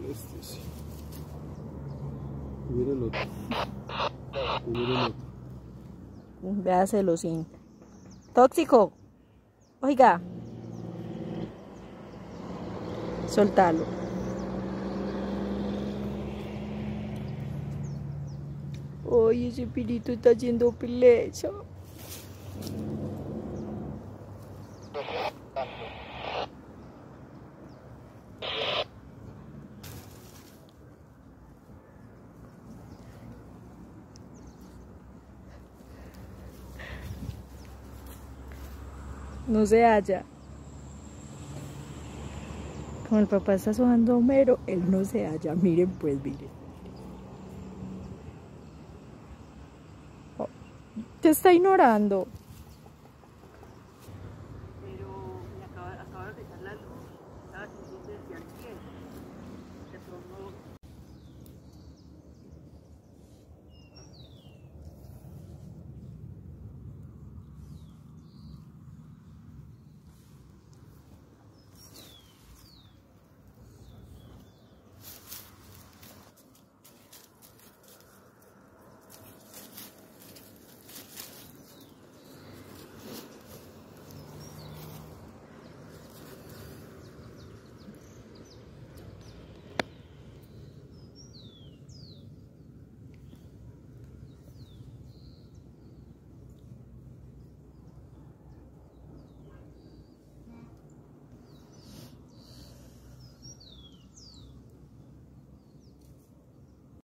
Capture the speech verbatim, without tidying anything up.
este sí. Y mira el otro. Y mira el otro. Véaselo sin. Tóxico. Oiga. Soltalo. Ay, ese pirito está haciendo pelecha. No se halla. Como el papá está sobando a Homero, él no se halla. Miren pues, miren. Oh, te está ignorando.